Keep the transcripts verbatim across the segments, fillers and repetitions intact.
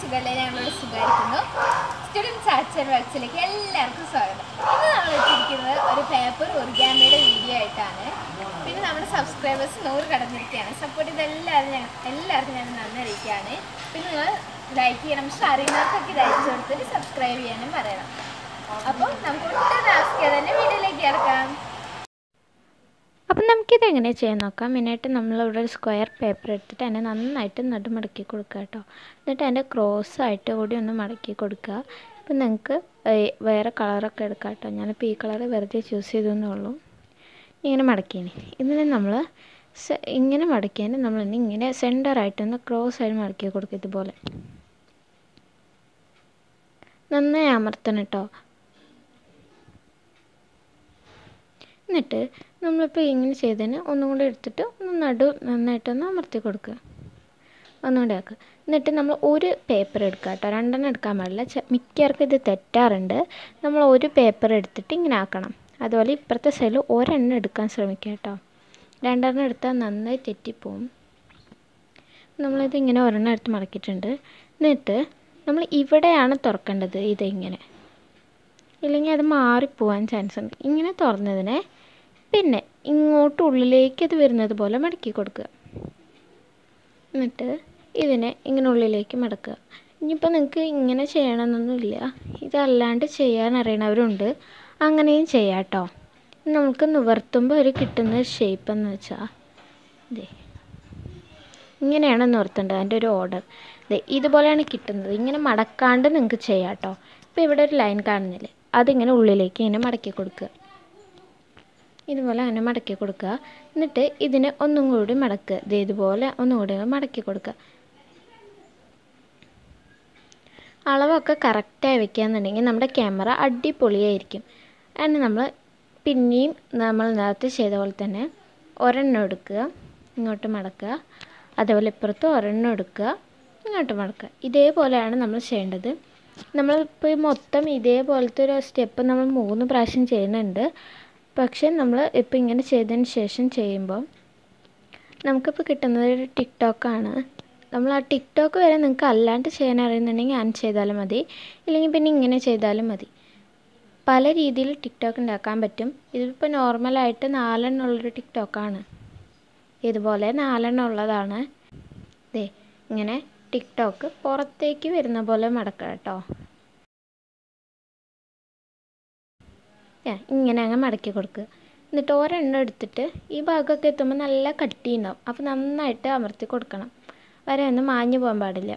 സുഖല്ലേ? ഞങ്ങളോട് സുഖമായിരിക്കുന്നു. സ്റ്റുഡൻസ് ആർട്സ് വർക്സിലേക്ക് എല്ലാവർക്കും സ്വാഗതം. ഇന്ന് നമ്മൾ എത്തിയിരിക്കുന്നത് ഒരു പേപ്പർ ഒറിഗാമിയുടെ വീഡിയോ ആയിട്ടാണ്. പിന്നെ നമ്മുടെ സബ്സ്ക്രൈബേഴ്സ് നൂറ് കടന്നിരിക്കുകയാണ്. സപ്പോർട്ട് ചെയ്ത് എല്ലാവരും ഞങ്ങൾ എല്ലാവർക്കും ഞാൻ നന്ദി അറിയിക്കുകയാണ്. പിന്നെ നിങ്ങൾ ലൈക്ക് ചെയ്യണം, പക്ഷെ അറിയുന്നവർക്കൊക്കെ ഇത് അയച്ചു കൊടുത്തിട്ട് സബ്സ്ക്രൈബ് ചെയ്യാനും പറയണം. അപ്പോൾ നമുക്ക് ഒട്ടും താമസിക്കാതെ തന്നെ വീഡിയോയിലേക്ക് കിടക്കാം. അപ്പം നമുക്കിത് എങ്ങനെ ചെയ്യാൻ നോക്കാം. മെയിനായിട്ട് നമ്മളിവിടെ ഒരു സ്ക്വയർ പേപ്പർ എടുത്തിട്ട് അതിനെ നന്നായിട്ട് നടു മടക്കി കൊടുക്കുക കേട്ടോ. എന്നിട്ട് അതിൻ്റെ ക്രോസായിട്ട് കൂടി ഒന്ന് മടക്കി കൊടുക്കുക. ഇപ്പം നിങ്ങൾക്ക് വേറെ കളറൊക്കെ എടുക്കാം കേട്ടോ. ഞാനിപ്പോൾ ഈ കളർ വെറുതെ ചൂസ് ചെയ്തെന്നേ ഉള്ളൂ. ഇങ്ങനെ മടക്കിയതിന് ഇതിനെ നമ്മൾ ഇങ്ങനെ മടക്കിയതിന് നമ്മളിന്ന് ഇങ്ങനെ സെൻറ്ററായിട്ടൊന്ന് ക്രോസായിട്ട് മടക്കി കൊടുക്കുക. ഇതുപോലെ നന്നായി അമർത്തണം കേട്ടോ. എന്നിട്ട് നമ്മളിപ്പോൾ ഇങ്ങനെ ചെയ്തതിന് ഒന്നും കൂടി എടുത്തിട്ട് ഒന്ന് നടു നന്നായിട്ടൊന്ന് അമർത്തി കൊടുക്കുക. ഒന്നുകൂടി ആക്കുക. എന്നിട്ട് നമ്മൾ ഒരു പേപ്പർ എടുക്കുക കേട്ടോ. രണ്ടെണ്ണം എടുക്കാൻ പാടില്ല. മിക്കവർക്കും ഇത് തെറ്റാറുണ്ട്. നമ്മൾ ഒരു പേപ്പർ എടുത്തിട്ട് ഇങ്ങനെ ആക്കണം. അതുപോലെ ഇപ്പുറത്തെ സൈഡിൽ ഒരെണ്ണം എടുക്കാൻ ശ്രമിക്കുക കേട്ടോ. രണ്ടെണ്ണം എടുത്താൽ നന്നായി തെറ്റിപ്പോവും. നമ്മളിത് ഇങ്ങനെ ഒരെണ്ണം എടുത്ത് മടക്കിയിട്ടുണ്ട്. എന്നിട്ട് നമ്മൾ ഇവിടെയാണ് തുറക്കേണ്ടത്. ഇതിങ്ങനെ ഇല്ലെങ്കിൽ അത് മാറിപ്പോവാൻ ചാൻസ് ഉണ്ട്. ഇങ്ങനെ തുറന്നതിനെ പിന്നെ ഇങ്ങോട്ട് ഉള്ളിലേക്ക് അത് വരുന്നത് പോലെ മടക്കി കൊടുക്കുക. എന്നിട്ട് ഇതിനെ ഇങ്ങനെ ഉള്ളിലേക്ക് മടക്കുക. ഇനിയിപ്പോൾ നിങ്ങൾക്ക് ഇങ്ങനെ ചെയ്യണമെന്നൊന്നുമില്ല. ഇതല്ലാണ്ട് ചെയ്യാൻ അറിയണവരുണ്ട്, അങ്ങനെയും ചെയ്യാം കേട്ടോ. നമുക്ക് നിവർത്തുമ്പോൾ ഒരു കിട്ടുന്ന ഷേപ്പ് എന്ന് വെച്ചാൽ ഇതേ ഇങ്ങനെയാണ് നിവർത്തേണ്ടത്. അതിൻ്റെ ഒരു ഓർഡർ ഇതേ ഇതുപോലെയാണ് കിട്ടുന്നത്. ഇങ്ങനെ മടക്കാണ്ട് നിങ്ങൾക്ക് ചെയ്യാം കേട്ടോ. ഇപ്പോൾ ഇവിടെ ഒരു ലൈൻ കാണുന്നില്ലേ, അതിങ്ങനെ ഉള്ളിലേക്ക് ഇങ്ങനെ മടക്കി കൊടുക്കുക. ഇതുപോലെ അങ്ങനെ മടക്കി കൊടുക്കുക. എന്നിട്ട് ഇതിനെ ഒന്നും കൂടി മടക്കുക. ഇത് ഇതുപോലെ ഒന്നും കൂടി മടക്കി കൊടുക്കുക. അളവൊക്കെ കറക്റ്റായി വെക്കുകയെന്നുണ്ടെങ്കിൽ നമ്മുടെ ക്യാമറ അടിപൊളിയായിരിക്കും. അതിന് നമ്മൾ പിന്നെയും നമ്മൾ നേരത്തെ ചെയ്ത പോലെ തന്നെ ഒരെണ്ണം എടുക്കുക, ഇങ്ങോട്ട് മടക്കുക. അതേപോലെ ഇപ്പുറത്ത് ഒരെണ്ണം എടുക്കുക, ഇങ്ങോട്ട് മടക്കുക. ഇതേപോലെയാണ് നമ്മൾ ചെയ്യേണ്ടത്. നമ്മളിപ്പോൾ മൊത്തം ഇതേപോലത്തെ ഒരു സ്റ്റെപ്പ് നമ്മൾ മൂന്ന് പ്രാവശ്യം ചെയ്യുന്നുണ്ട്. പക്ഷെ നമ്മൾ ഇപ്പോൾ ഇങ്ങനെ ചെയ്തതിന് ശേഷം ചെയ്യുമ്പോൾ നമുക്കിപ്പോൾ കിട്ടുന്നത് ഒരു ടിക്ടോക്കാണ്. നമ്മൾ ആ ടിക്ടോക്ക് വരെ നിങ്ങൾക്ക് അല്ലാണ്ട് ചെയ്യാൻ അറിയുന്നുണ്ടെങ്കിൽ അങ്ങനെ ചെയ്താലും മതി, ഇല്ലെങ്കിൽ പിന്നെ ഇങ്ങനെ ചെയ്താലും മതി. പല രീതിയിൽ ടിക്ടോക്ക് ഉണ്ടാക്കാൻ പറ്റും. ഇതിപ്പോൾ നോർമലായിട്ട് നാലെണ്ണം ഉള്ളൊരു ടിക്ടോക്കാണ്. ഇതുപോലെ നാലെണ്ണം ഉള്ളതാണ്. ദേ ഇങ്ങനെ ടിക്ടോക്ക് പുറത്തേക്ക് വരുന്ന പോലെ മടക്കുക കേട്ടോ. ഇങ്ങനെ അങ്ങ് മടക്കി കൊടുക്കുക. എന്നിട്ട് ഒരെണ്ണം എടുത്തിട്ട് ഈ ഭാഗമൊക്കെ എത്തുമ്പോൾ നല്ല കട്ടി ഉണ്ടാവും. അപ്പോൾ നന്നായിട്ട് അമർത്തി കൊടുക്കണം. വരെ ഒന്നും മാഞ്ഞു പോകാൻ പാടില്ല.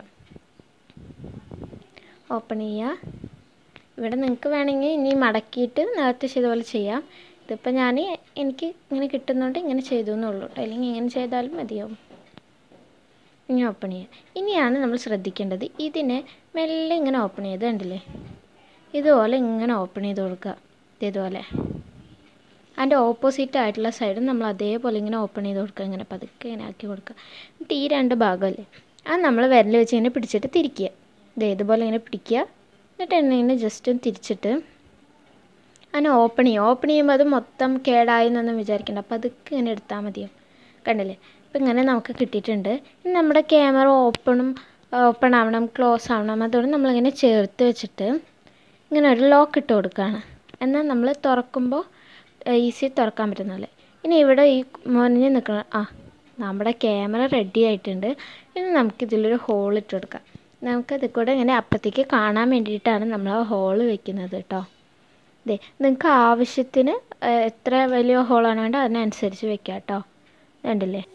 ഓപ്പൺ ചെയ്യുക. ഇവിടെ നിങ്ങൾക്ക് വേണമെങ്കിൽ ഇനി മടക്കിയിട്ട് നേരത്തെ ചെയ്ത പോലെ ചെയ്യാം. ഇതിപ്പോൾ ഞാൻ എനിക്ക് ഇങ്ങനെ കിട്ടുന്നതുകൊണ്ട് ഇങ്ങനെ ചെയ്തു എന്നുള്ളൂ കേട്ടോ. അല്ലെങ്കിൽ ഇങ്ങനെ ചെയ്താലും മതിയാവും. ഇങ്ങനെ ഓപ്പൺ ചെയ്യുക. ഇനിയാണ് നമ്മൾ ശ്രദ്ധിക്കേണ്ടത്, ഇതിനെ മെല്ലെ ഇങ്ങനെ ഓപ്പൺ ചെയ്ത് കണ്ടില്ലേ, ഇതുപോലെ ഇങ്ങനെ ഓപ്പൺ ചെയ്ത് കൊടുക്കുക. ഇതുപോലെ അതിൻ്റെ ഓപ്പോസിറ്റ് ആയിട്ടുള്ള സൈഡും നമ്മൾ അതേപോലെ ഇങ്ങനെ ഓപ്പൺ ചെയ്ത് കൊടുക്കുക. ഇങ്ങനെ പതുക്കെ ഇങ്ങനെ ആക്കി കൊടുക്കുക. എന്നിട്ട് ഈ രണ്ട് ഭാഗമല്ലേ അത് നമ്മൾ വിരൽ വെച്ച് ഇങ്ങനെ പിടിച്ചിട്ട് തിരിക്കുക. ഇത് ഇതുപോലെ ഇങ്ങനെ പിടിക്കുക. എന്നിട്ട് ഇങ്ങനെ ജസ്റ്റ് ഒന്ന് തിരിച്ചിട്ട് അതിനെ ഓപ്പൺ ചെയ്യുക. ഓപ്പൺ ചെയ്യുമ്പോൾ അത് മൊത്തം കേടായി എന്നൊന്നും വിചാരിക്കേണ്ട. അപ്പോൾ അതൊക്കെ ഇങ്ങനെ എടുത്താൽ മതിയോ. കണ്ടില്ലേ, അപ്പോൾ ഇങ്ങനെ നമുക്ക് കിട്ടിയിട്ടുണ്ട്. ഇനി നമ്മുടെ ക്യാമറ ഓപ്പണും ഓപ്പൺ ആവണം, ക്ലോസ് ആവണം, അതുകൊണ്ട് നമ്മളിങ്ങനെ ചേർത്ത് വെച്ചിട്ട് ഇങ്ങനെ ഒരു ലോക്ക് ഇട്ട് കൊടുക്കുകയാണ്. എന്നാൽ നമ്മൾ തുറക്കുമ്പോൾ ഈസി തുറക്കാൻ പറ്റുന്നല്ലേ. ഇനി ഇവിടെ ഈ മുനഞ്ഞ് നിൽക്കണം. ആ നമ്മുടെ ക്യാമറ റെഡി ആയിട്ടുണ്ട്. ഇനി നമുക്കിതിലൊരു ഹോൾ ഇട്ട് കൊടുക്കാം. നമുക്കതിൽ കൂടെ ഇങ്ങനെ അപ്പുറത്തേക്ക് കാണാൻ വേണ്ടിയിട്ടാണ് നമ്മൾ ആ ഹോള് വെക്കുന്നത് കേട്ടോ. ഇതേ നിങ്ങൾക്ക് ആവശ്യത്തിന് എത്ര വലിയ ഹോളാണ് വേണ്ടത് അതിനനുസരിച്ച് വെക്കാം കേട്ടോ. കണ്ടില്ലേ.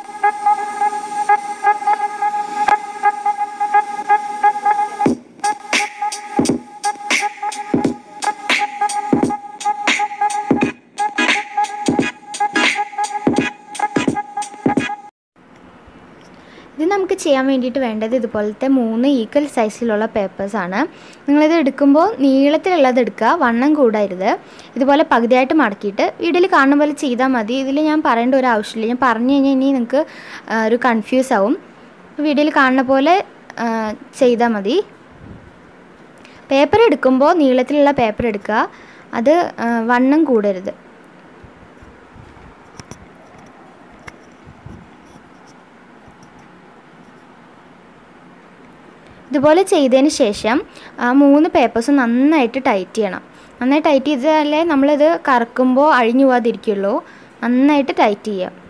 ഇത് നമുക്ക് ചെയ്യാൻ വേണ്ടിയിട്ട് വേണ്ടത് ഇതുപോലത്തെ മൂന്ന് ഈക്വൽ സൈസിലുള്ള പേപ്പേഴ്സാണ്. നിങ്ങളിത് എടുക്കുമ്പോൾ നീളത്തിലുള്ളത് എടുക്കുക, വണ്ണം കൂടരുത്. ഇതുപോലെ പകുതിയായിട്ട് മടക്കിയിട്ട് വീഡിയോയിൽ കാണുന്ന പോലെ ചെയ്താൽ മതി. ഇതിൽ ഞാൻ പറയേണ്ട ഒരു ആവശ്യമില്ല. ഞാൻ പറഞ്ഞു കഴിഞ്ഞാൽ ഇനി നിങ്ങൾക്ക് ഒരു കൺഫ്യൂസ് ആവും. വീഡിയോയിൽ കാണുന്ന പോലെ ചെയ്താൽ മതി. പേപ്പർ എടുക്കുമ്പോൾ നീളത്തിലുള്ള പേപ്പർ എടുക്കുക, അത് വണ്ണം കൂടരുത്. ഇതുപോലെ ചെയ്തതിന് ശേഷം ആ മൂന്ന് പേപ്പേഴ്സും നന്നായിട്ട് ടൈറ്റ് ചെയ്യണം. നന്നായി ടൈറ്റ് ചെയ്താലേ നമ്മളിത് കറക്കുമ്പോൾ അഴിഞ്ഞു പോകാതിരിക്കുള്ളൂ. നന്നായിട്ട് ടൈറ്റ് ചെയ്യുക.